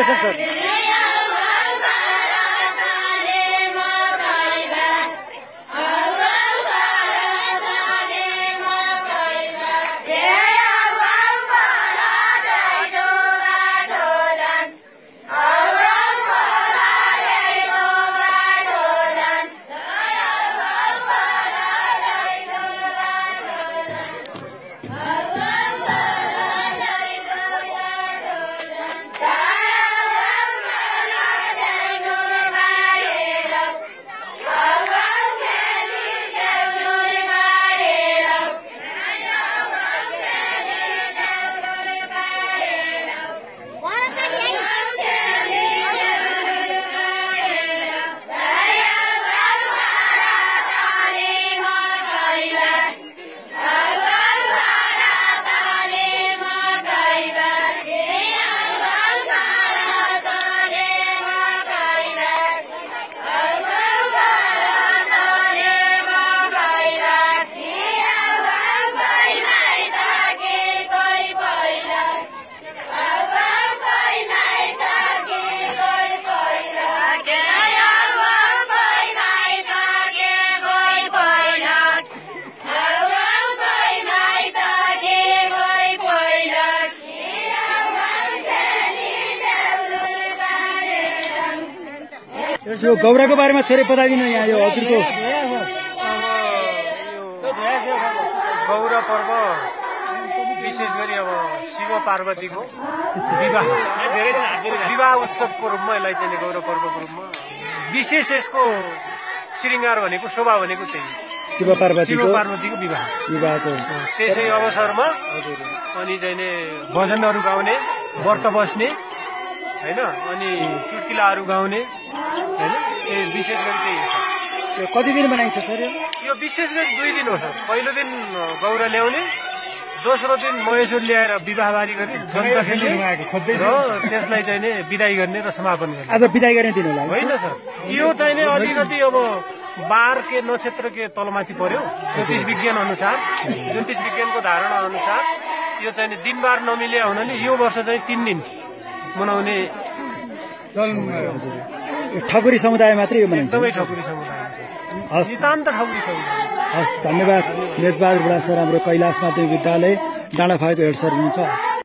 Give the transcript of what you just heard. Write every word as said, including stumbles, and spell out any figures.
Question सर यो गौराको बारेमा थोरै बताइदिनु यहाँ यो हजुरको गौरा पर्व विशेष गरी अब शिव पार्वतीको विवाह विवाह उत्सवको रूपमा यसलाई चाहिँ गौरा पर्वको रूपमा विशेष यसको श्रृङ्गार भनेको शोभा भनेको त्यही शिव पार्वतीको शिव पार्वतीको विवाह विवाहको त्यसै अवसरमा अनि चाहिँ भजनहरू गाउने व्रत बस्ने हैन अनि चुटकिलाहरू गाउने हैन ए विशेष गरी त्यही हो सर। यो कति दिन मनाइन्छ सर यो यो विशेष गरी दुई दिन हो सर। पहिलो दिन गौरा ल्याउने, दोस्रो दिन महेश्वर ल्याएर विवाहबारी गर्ने जनता खेल्ने र त्यसलाई चाहिँ नि बिदाई गर्ने र समापन गर्ने। आज बिदाई गर्ने दिन होला होइन सर, यो चाहिँ नि अलिकति अब बार के नक्षत्र के तलमाथि पर्यो ज्योतिष विज्ञान अनुसार, ज्योतिष विज्ञानको धारणा अनुसार यो चाहिँ नि दिनबार नमिले हुनाले यो वर्ष चाहिँ तीन दिन मनाउने ठकुरी समुदाय मात्रै यो मनाइन्छ। एकदमै ठकुरी समुदाय, नितान्त ठकुरी समुदाय। हस्, धन्यवाद। मेजबहादुर बुढा सर हाम्रो कैलाश माध्यमिक विद्यालय डाँडाफाएको हेड सर हुनुहुन्छ।